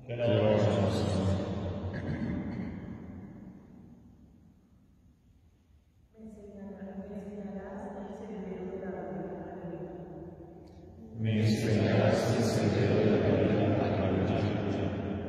Me enseñarás el sendero de la vida. Aleluya.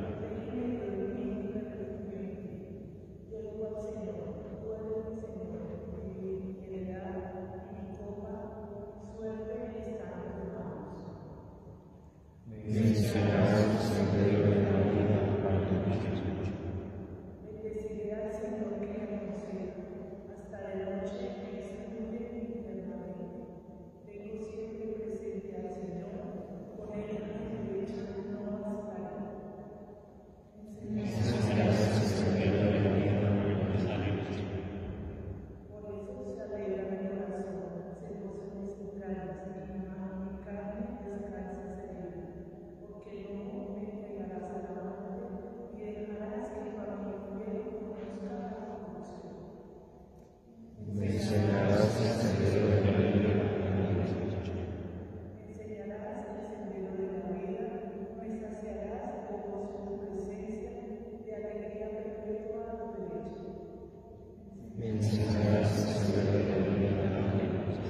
Me enseñarás el sendero de la vida. Aleluya. Bendeciré al Señor que me aconseja, hasta de noche me instruye internamente. Tengo siempre presente al Señor, con él a mi derecha no bastará. Me enseñarás el sendero de la vida. Aleluya. Por eso se alegra mi corazón, se gozan mis entrañas, y mi carne descansa serena, porque no me entregarás a la muerte, y dejarás que para mi fiel conozca la corrupción. Me enseñarás el sendero de la vida. Aleluya. Me enseñarás el sendero de la vida, me saciarás de gozo en tu presencia, de alegría perpetua a tu derecha. Me enseñarás el sendero de la vida. Aleluya.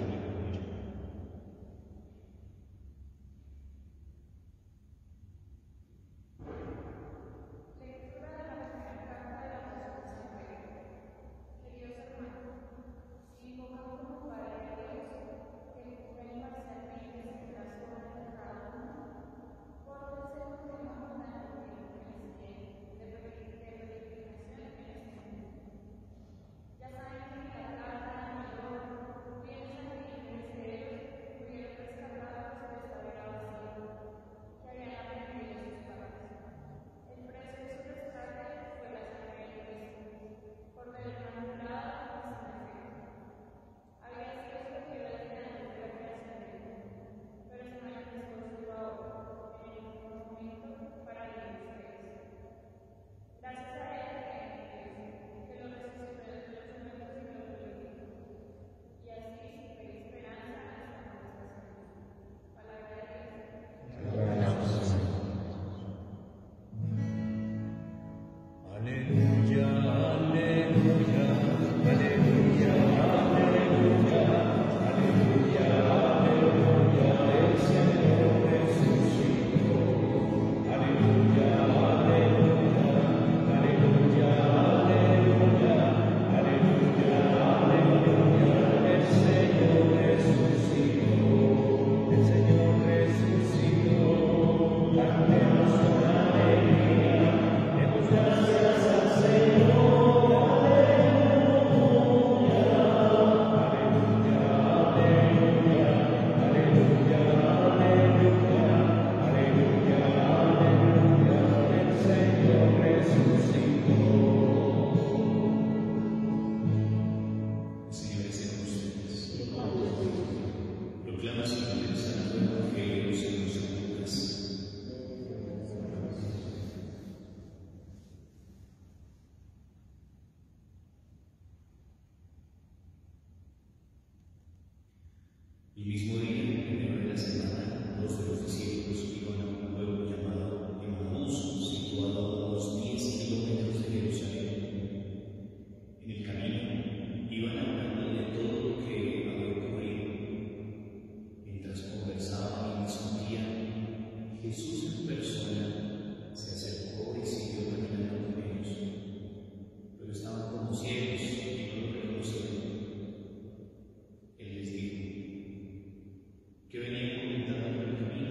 Lectura de la primera carta del apóstol San Pedro. Queridos hermanos, si invocamos como Padre a Dios, que juzga imparcialmente sin razón en cada uno, pórtense con el amor tan antiguo que les tiene de peregrinación en este mundo. Ya saben que ni la plata ni el oro piensan que perecederos pudieron rescatarlos de esta vida vacía, que habían aprendido sus padres. El precio de su rescate fue la sangre de Cristo, cordero inmaculado y sin defecto. Había sido escogido desde antes de la creación del mundo, pero se manifestó solo ahora, en el último momento, para vivir ustedes. Gracias a él creen en Cristo, que lo resucitó de los muertos y lo glorificó. Y así su fe y esperanza están puestas en él. Palabra de Dios. Aleluya, aleluya, aleluya, aleluya, aleluya, aleluya, el Señor resucitó. Aleluya, aleluya, aleluya, aleluya, aleluya, aleluya, el Señor resucitó. El Señor resucitó, cantemos con alegría, demos gracias al Señor, aleluya, aleluya, aleluya, aleluya, aleluya, aleluya, aleluya, el Señor resucitó. Señor, esté con ustedes. Proclamación del Santo Evangelio según San Lucas. El mismo día, primero de la semana, dos de los discípulos iban a un pueblo llamado Emaús, situado a unos 10 kilómetros de Jerusalén. En el camino iban hablando de todo lo que había ocurrido. Mientras conversaban y discutían, Jesús en persona se acercó y siguió caminando con ellos, pero estaban como ciegos y no lo reconocieron. Él les dijo: ¿qué venían comentando por el camino?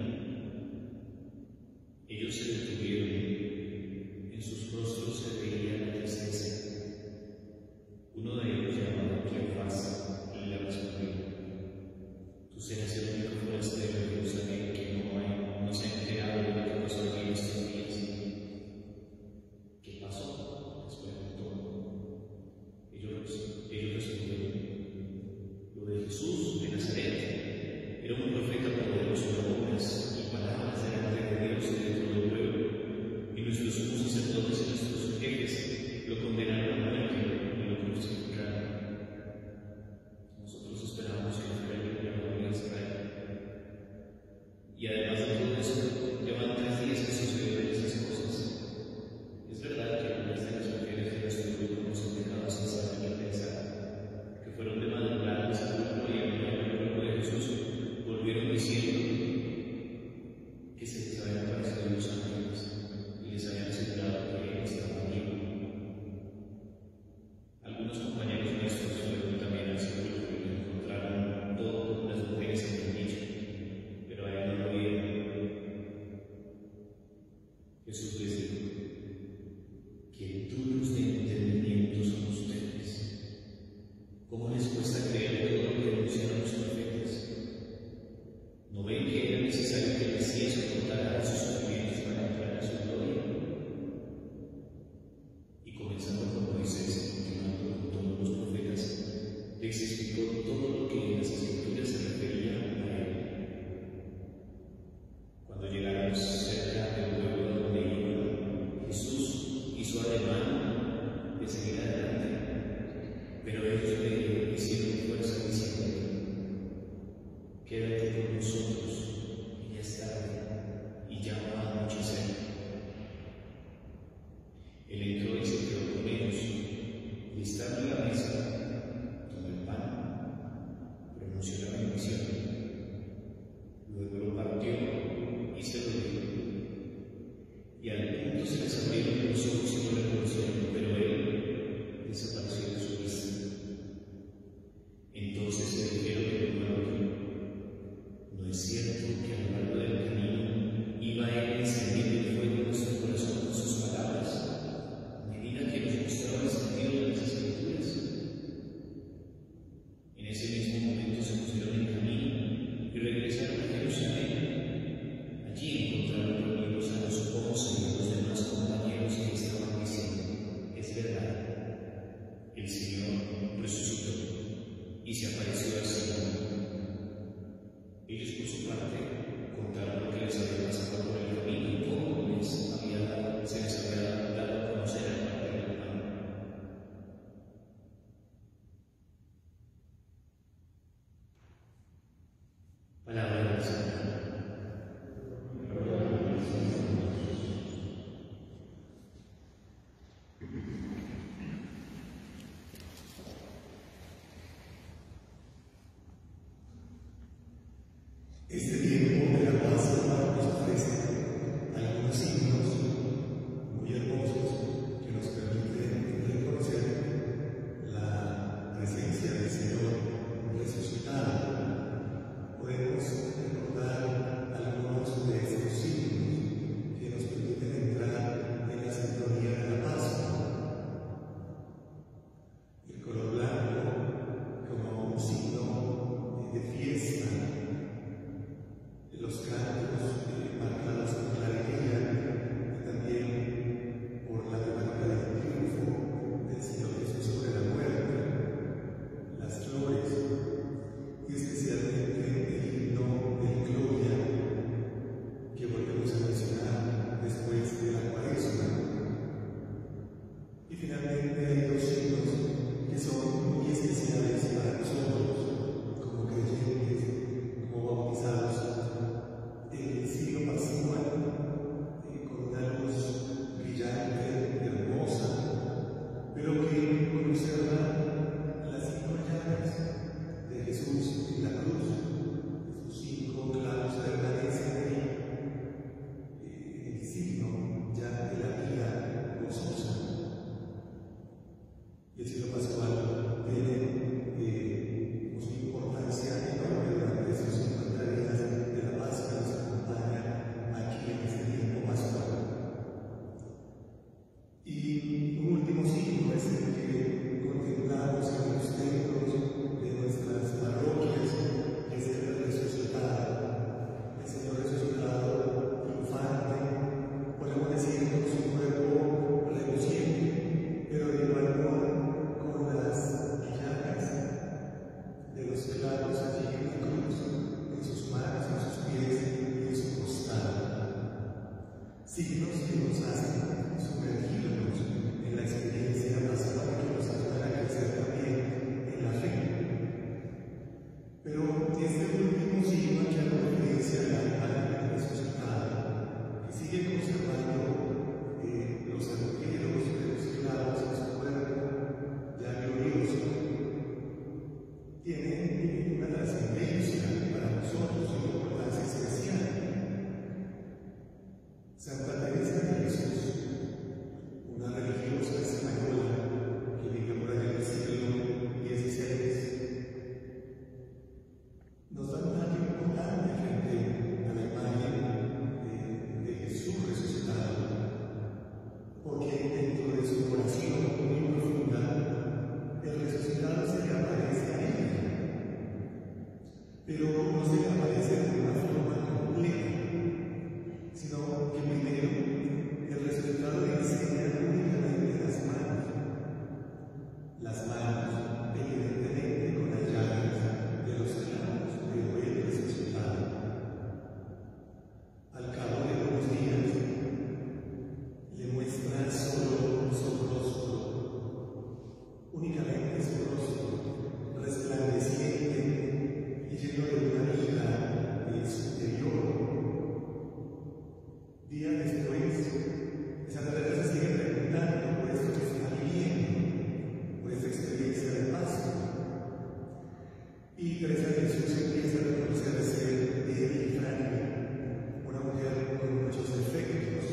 Ellos se detuvieron, en sus rostros se veía la tristeza. Uno de ellos, llamado Cleofás, le respondió: tú serás el único forastero de Jerusalén que no se ha enterado de lo que pasó aquí en estos días. ¿Qué pasó?, les preguntó. Ellos respondieron: lo de Jesús de Nazaret. Era un profeta poderoso en obras y palabras delante de Dios y de todo el pueblo. Jesús les dijo: quien duros de entendimiento son ustedes. ¿Cómo les cuesta creer todo lo que anunciaron los profetas? ¿No ven que era necesario que el Mesías soportara sus sufrimientos para entrar a su gloria? Y comenzando con Moisés y continuando con todos los profetas, les explicó todo lo que en las Escrituras se refería a él. Cuando llegaron cerca del pueblo donde iban, Jesús hizo ademán de seguir adelante, pero ellos le hicieron fuerza diciendo: quédate con nosotros, que ya es tarde y ya va a anochecer. Él entró y se quedó con ellos, y estando en la mesa, tomó el pan, pronunció la bendición, luego lo partió y se lo dio. Y al punto se les abrieron los ojos y no le conocieron, pero él desapareció de su vista. Entonces se dijeron el uno al otro: ¿no es cierto que a lo largo del camino iba él encendiendo el fuego en nuestro corazón con sus palabras, a medida que nos mostraba el sentido de las Escrituras? En ese mismo momento se pusieron en camino y regresaron a Jerusalén. Allí encontraron reunidos a los 11 y a los demás compañeros que estaban diciendo: es verdad, el Señor resucitó y se apareció al Señor. Ellos, por su parte, contaron lo que les había pasado por el camino y cómo se les había dado a conocer el parte del pan. Palabra del Señor. Este tiempo de la Pascua nos ofrece algunos signos muy hermosos que nos permiten reconocer la presencia del Señor resucitado. Podemos recordar algunos de estos signos que nos permiten entrar en la sintonía de la Pascua. El color blanco como un signo de fiesta. Los cantos marcados por la alegría y también por la temática del triunfo del Señor Jesús sobre la muerte, las flores y especialmente el himno de gloria que volvemos a mencionar después de la Cuaresma. Y finalmente hay dos signos que son muy especiales para nosotros como creyentes, como bautizados. El signo pascual, con una luz brillante, hermosa, pero que conserva las 5 llagas de Jesús en la cruz. Sus 5 clavos permanecen ahí, el signo ya de la vida gozosa. Y el signo pascual tiene una importancia enorme durante estos 50 días de la Pascua que nos acompaña aquí en este tiempo pascual. Y un último signo es el que contemplamos en los templos de nuestras parroquias, que es el resucitado, el Señor resucitado triunfante, podemos decir con su cuerpo reluciente, pero de igual modo con las llagas de los clavos allí en la cruz, en sus manos, en sus pies y en su costado. Signos que nos hacen sumergirnos en la experiencia pascual que nos ayudan a crecer también en la fe. Pero este último signo que hace referencia a la imagen resucitada, que sigue conservando los agujeros de los clavos en su cuerpo, ya glorioso, tiene una trascendencia para nosotros, una importancia especial. Santa Teresa de Jesús, una religiosa española que vivió por allá en el siglo XVI, nos da un dato importante frente a la imagen de Jesús resucitado. Días después, Santa Teresa sigue preguntando por esto que está viviendo, por esta experiencia de Pascua. Y Teresa de Jesús empieza a reconocer ser débil y frágil, una mujer con muchos defectos.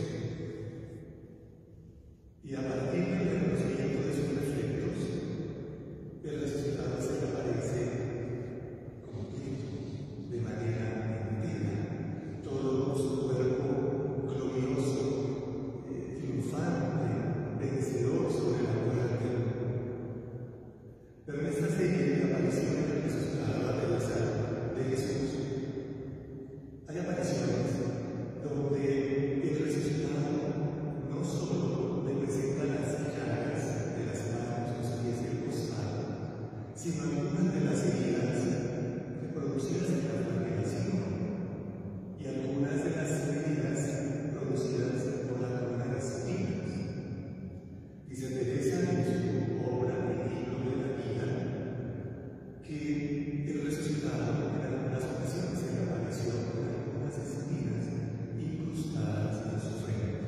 Y a partir del reconocimiento de sus defectos, el resultado se le aparece completo, de manera entera, todo su cuerpo glorioso, triunfante, vencedor sobre la muerte. Pero en esta serie de apariciones del resucitado de Jesús, hay apariciones donde el resucitado no solo le presenta las llagas de las manos, los pies y el costado, sino algunas de las heridas producidas en la flagelación y algunas de las heridas producidas por la corona de espinas. Dice Teresa en su obra El libro de la vida que el resucitado en algunas ocasiones se le apareció con algunas espinas incrustadas en su frente.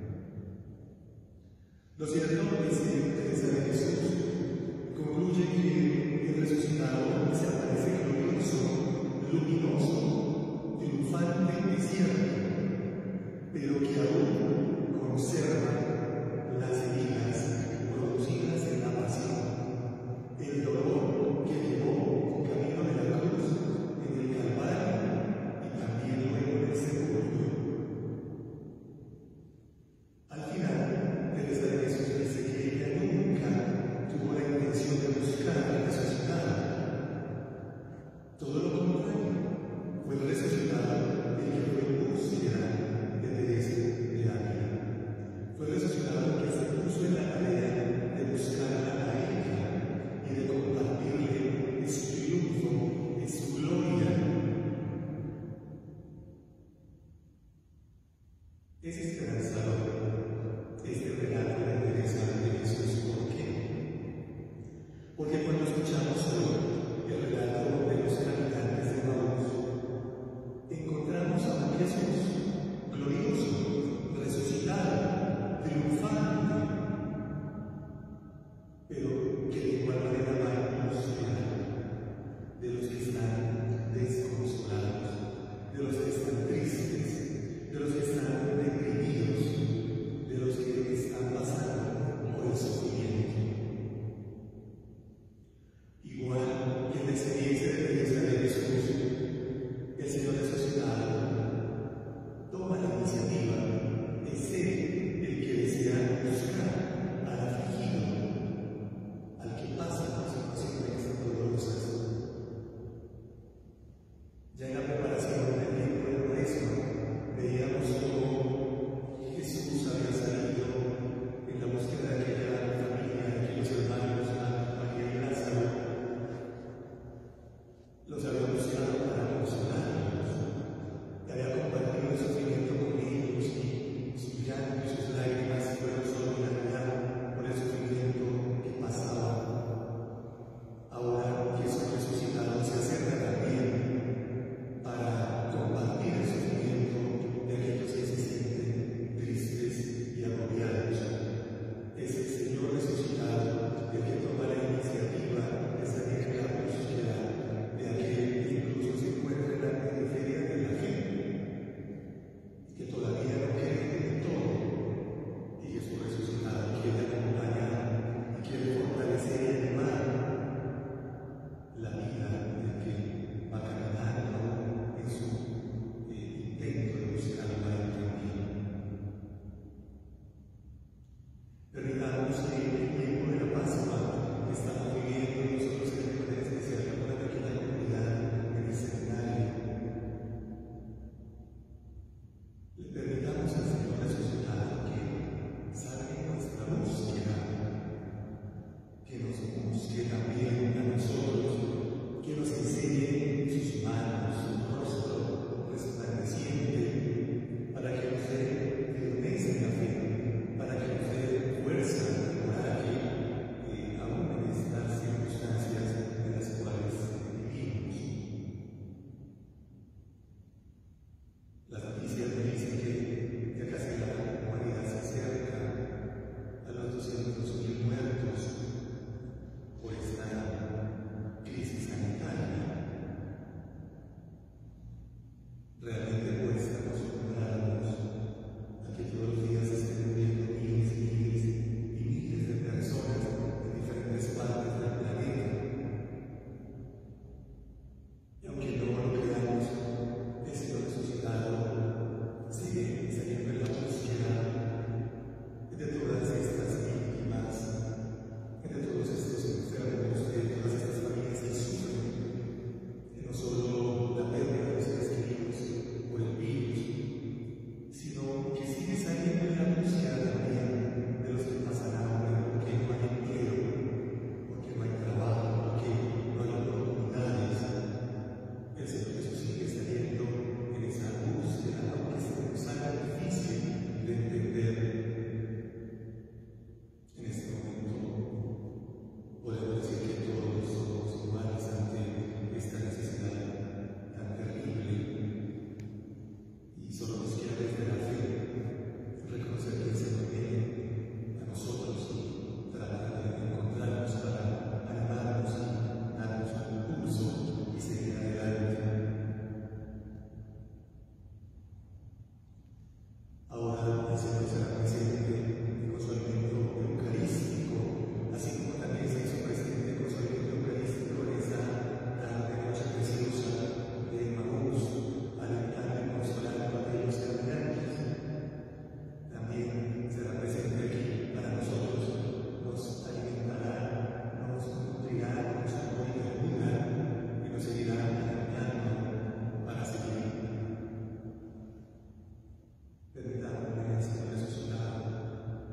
Lo cierto es que Teresa de Jesús concluye que el resucitado se aparece glorioso, luminoso, triunfante, es cierto, pero que aún conserva las heridas producidas en la pasión, el dolor que llevó camino de la cruz en el Calvario y también luego en el sepulcro. Al final, Teresa de Jesús dice que ella nunca tuvo la intención de buscar al resucitado. Todo lo contrario, fue el resucitado el que fue en búsqueda de Teresa de Ávila. Fue el resucitado el que se puso en la tarea de buscarla a ella y de compartirle su triunfo, su gloria. Es esperanzador este relato de Teresa de Jesús. ¿Por qué? Porque cuando escuchamos hoy el relato de los habitantes de Maús, encontramos a un Jesús glorioso, resucitado, triunfante, pero que de igual manera va a búsqueda de los que están desconsolados, de los que están tristes, de los que están deprimidos, de los que están pasando por el sufrimiento. Igual que en la experiencia Ahora el Señor será presente con su alimento eucarístico, así como también se hizo presente con su alimento eucarístico en esa tarde, noche preciosa de Emaús, alentando y consolando a aquellos caminantes. También será presente aquí para nosotros, nos alimentará, nos nutrirá con su amor y ternura y nos seguirá alimentando para seguir. Permitámosle, Señor resucitado,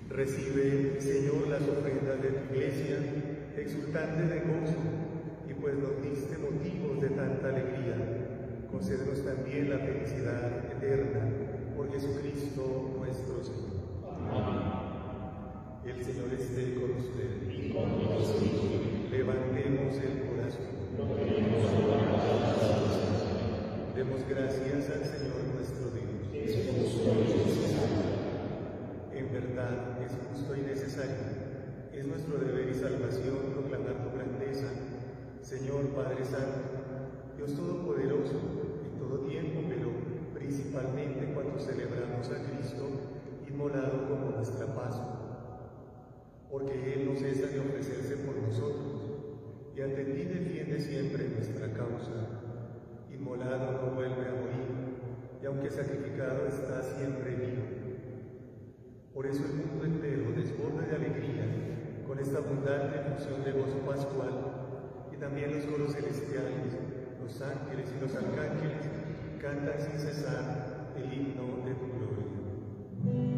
Recibe, Señor, las ofrendas de tu Iglesia, exultante de gozo, y pues nos diste motivos de tanta alegría, concédenos también la felicidad eterna por Jesucristo nuestro Señor. El Señor esté con ustedes. Levantemos el corazón. Demos gracias al Señor nuestro Dios. En verdad es justo y necesario. Es nuestro deber y salvación proclamar tu grandeza, Señor Padre Santo, Dios Todopoderoso, en todo tiempo, pero principalmente cuando celebramos a Cristo inmolado como nuestra Pascua. Porque Él no cesa de ofrecerse por nosotros, y ante ti defiende siempre nuestra causa. Inmolado no vuelve a morir, y aunque sacrificado está siempre vivo. Por eso el mundo entero desborda de alegría con esta abundante efusión de gozo pascual, y también los coros celestiales, los ángeles y los arcángeles cantan sin cesar el himno de tu gloria.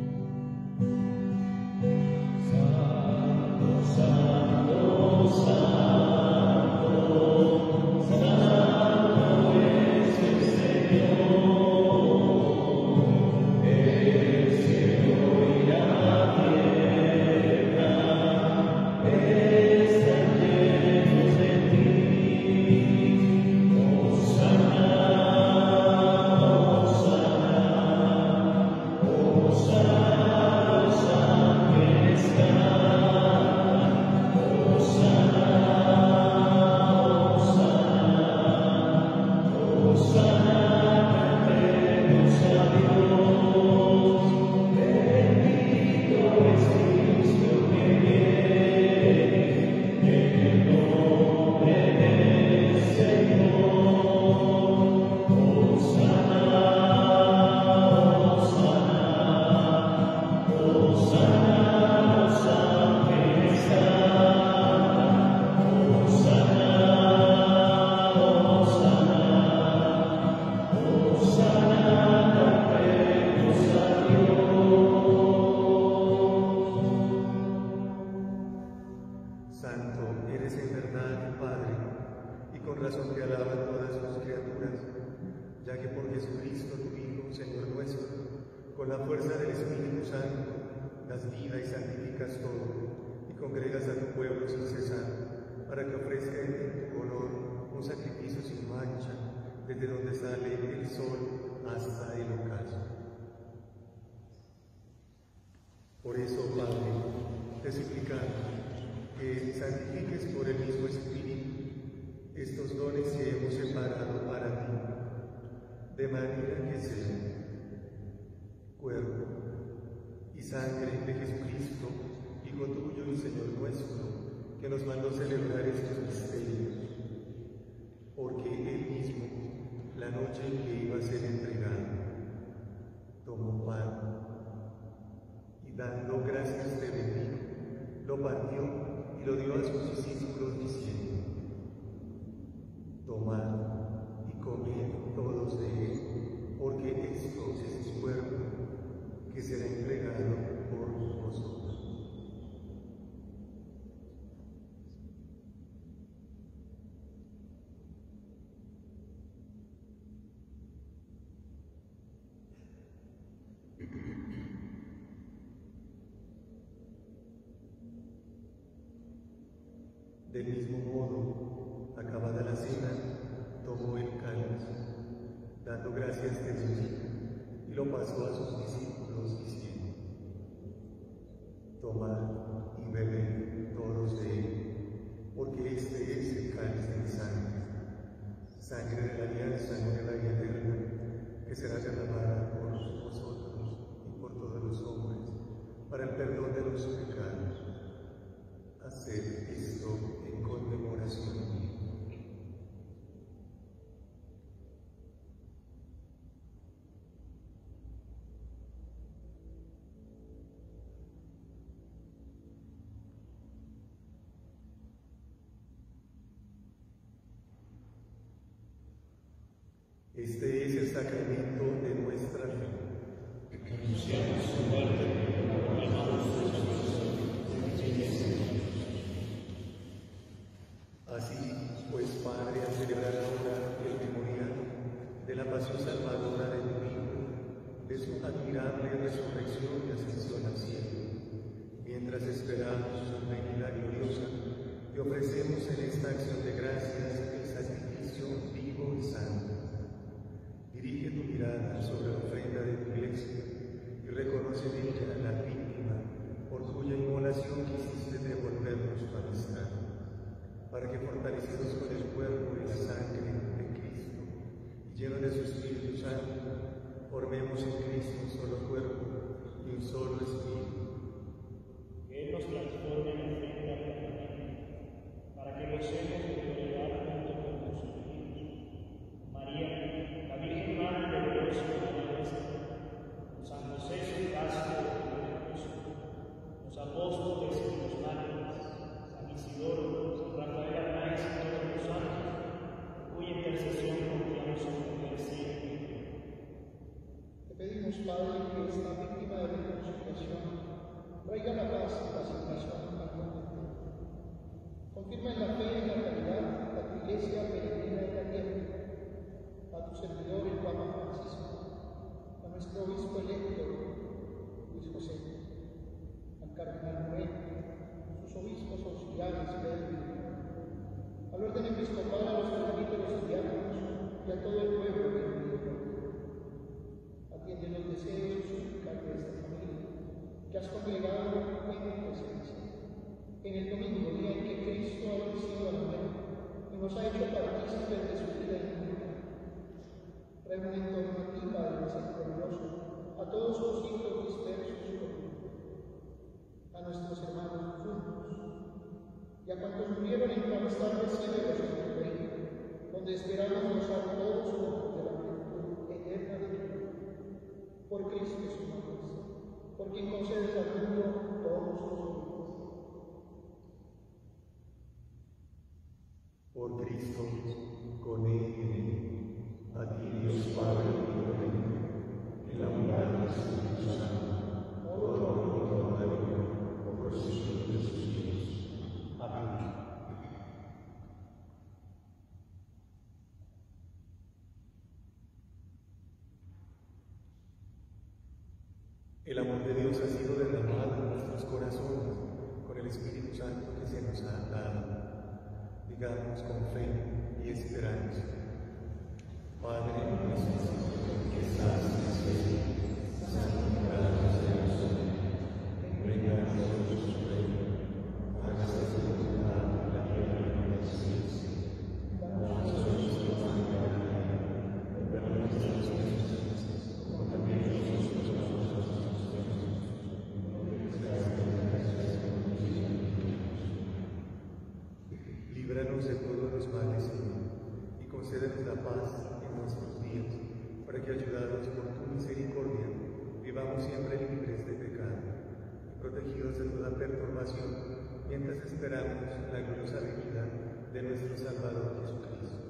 Por eso, Padre, te suplicamos que santifiques por el mismo Espíritu estos dones que hemos separado para ti, de manera que sean cuerpo y sangre de Jesucristo, Hijo tuyo y Señor nuestro, que nos mandó celebrar estos misterios, porque Él mismo, la noche en que iba a ser entregado, tomó pan, dando gracias te bendijo, lo partió y lo dio a sus discípulos diciendo: tomad y comed todos de él, porque esto es mi cuerpo, que será entregado por vosotros. Del mismo modo, acabada la cena, tomó el cáliz, dando gracias te bendijo, y lo pasó a sus discípulos diciendo: tomad y bebed todos de él, porque este es el cáliz de mi sangre, sangre de la alianza nueva y eterna, que será derramada por vosotros y por todos los hombres, para el perdón de los pecados. Haced esto en conmemoración mía. Este es el sacramento de nuestra fe. Anunciamos su muerte, proclamamos su esta acción de gracias el sacrificio vivo y santo. Dirige tu mirada sobre la ofrenda de tu iglesia y reconoce en ella la víctima por cuya inmolación quisiste devolvernos tu amistad, para que fortalecidos con el cuerpo y la sangre de Cristo y llenos de su Espíritu Santo, formemos en Cristo un solo cuerpo y un solo espíritu. Que Él nos transforme en ofrenda permanente, para que gocemos de tolerar junto con nuestros hijos. María, la Virgen Madre de Dios y Madre nuestra, San José, su casto y esposo, los apóstoles y los mártires, San Isidoro, San Rafael Arnaiz y todos los santos, cuya intercesión confiamos en poder siempre. Te pedimos, Padre, que esta víctima de reconciliación traiga la paz y la aceptación al mundo entero. Confirma en la fe y en la caridad a tu iglesia peregrina en la tierra, a tu servidor el Papa Francisco, a nuestro obispo electo Luis José, al cardenal Moreno, sus obispos auxiliares Pedro y Juan, al orden episcopal, a los presbíteros y diáconos y a todo el pueblo que nos dio. Atiende los deseos y súplicas de esta familia que has congregado en tu presencia. En el domingo, día en que Cristo ha vencido a la muerte y nos ha hecho partícipes de su vida inmortal. Reúne en torno a ti, Padre misericordioso, a todos tus hijos dispersos por el mundo, a nuestros hermanos juntos y a cuantos murieron en tu amistad recíbelos en tu reino, donde esperamos gozar todos juntos de la plenitud eterna de tu vida. Por Cristo su majestad, por quien concedes al mundo todos tus bienes. Por Cristo, con Él y en Él, a ti Dios Padre omnipotente, en la unidad del Espíritu Santo, todo honor y toda gloria, por los siglos de sus siglos. Amén. El amor de Dios ha sido derramado en nuestros corazones con el Espíritu Santo que se nos ha dado. Digamos con fe y esperanza: Padre nuestro que estás en el cielo, santificado sea tu nombre. Venga a nosotros tu reino, hágase tu voluntad en la tierra como en el cielo. Danos hoy nuestro pan de cada día, perdona nuestras ofensas, como también nosotros perdonamos a nuestros ofensores. No dejes caer en tentación, líbranos de todos los males, Señor, y concédenos la paz en nuestros días, para que, ayudados por tu misericordia, vivamos siempre libres de pecado y protegidos de toda perturbación, mientras esperamos la gloriosa venida de nuestro Salvador Jesucristo.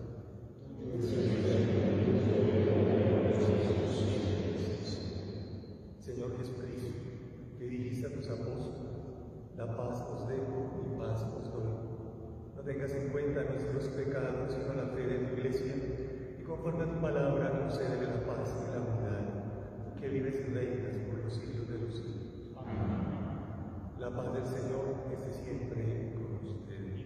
Señor Jesucristo, que dijiste a tus apóstoles: la paz os dejo y paz os doy. No tengas en cuenta nuestros pecados, sino la fe de tu iglesia, y conforme a tu palabra concédele la paz y la unidad, que vives y reinas por los siglos de los siglos. Amén. La paz del Señor esté siempre con ustedes.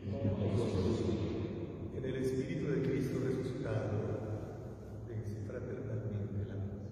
En el Espíritu de Cristo resucitado, dense fraternalmente la paz.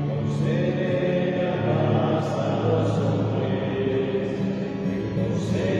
José.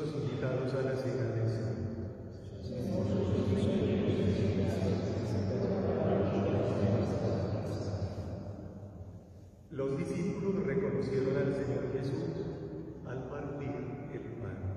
dichosos invitados a la cena del Señor. Los discípulos reconocieron al Señor Jesús al partir el pan.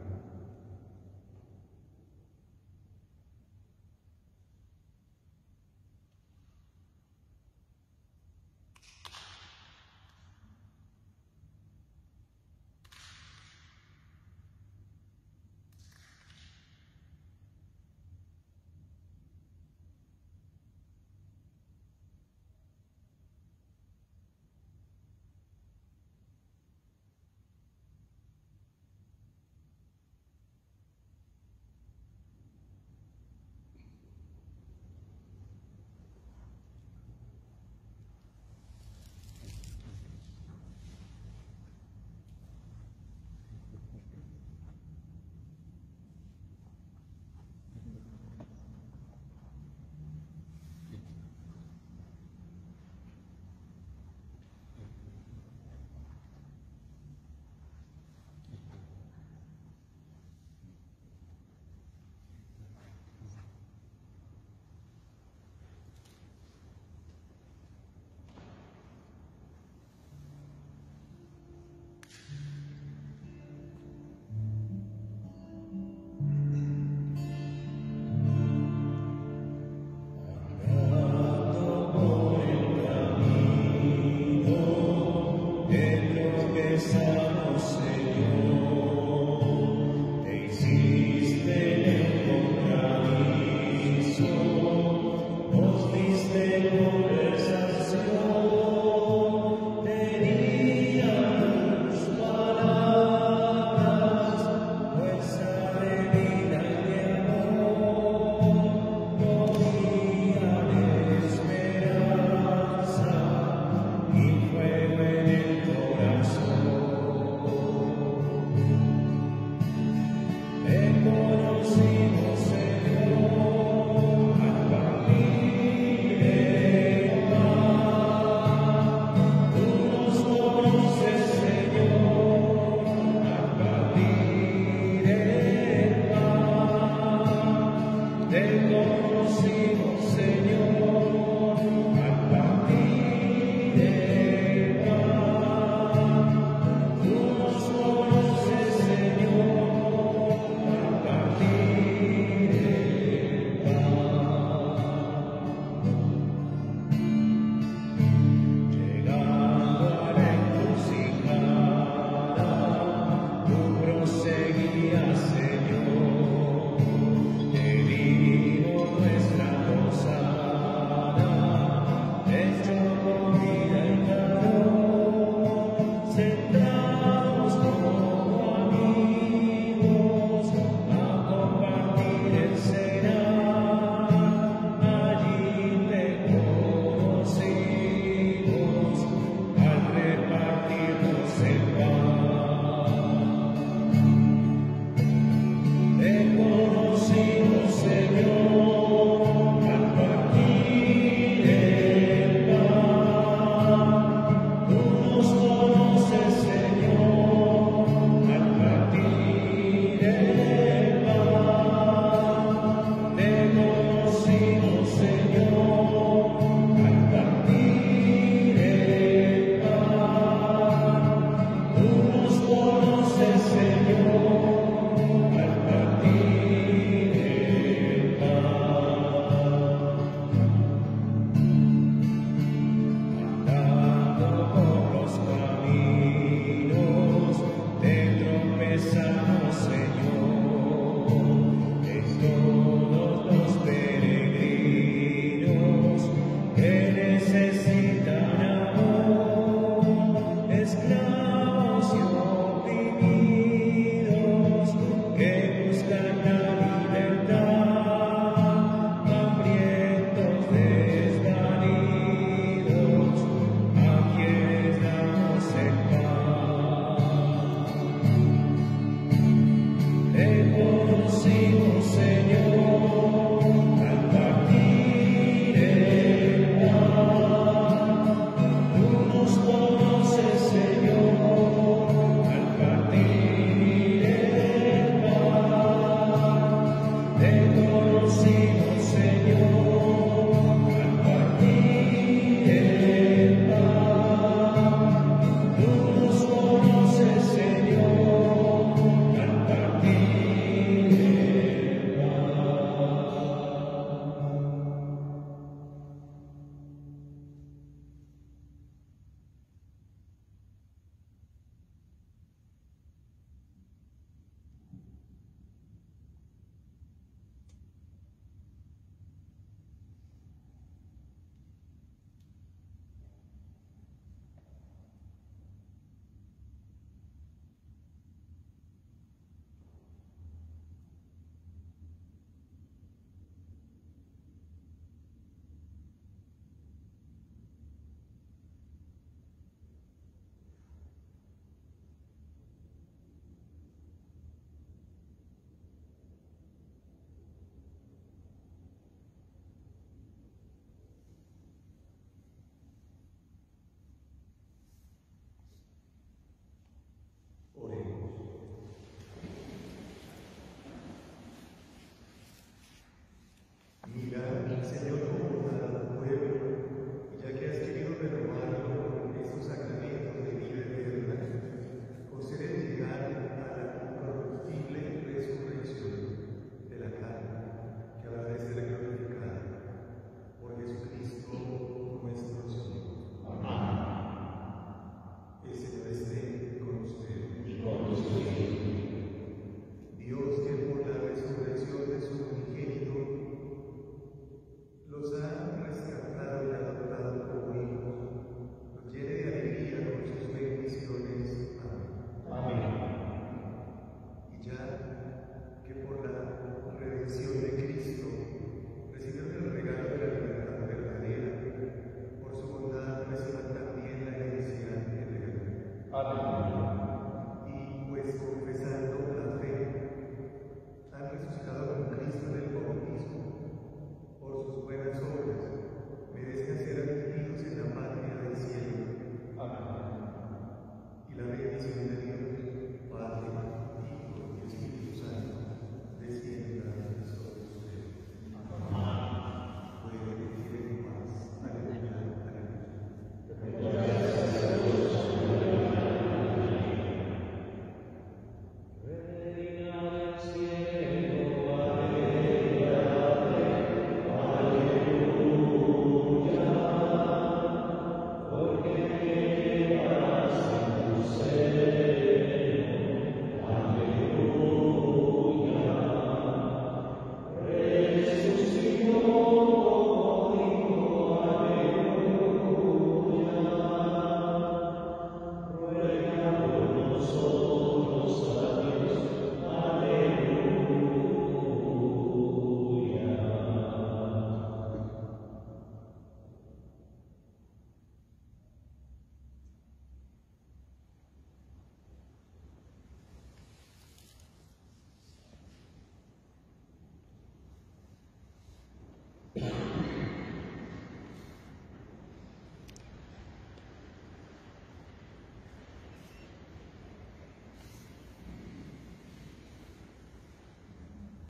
Te conocimos, Señor.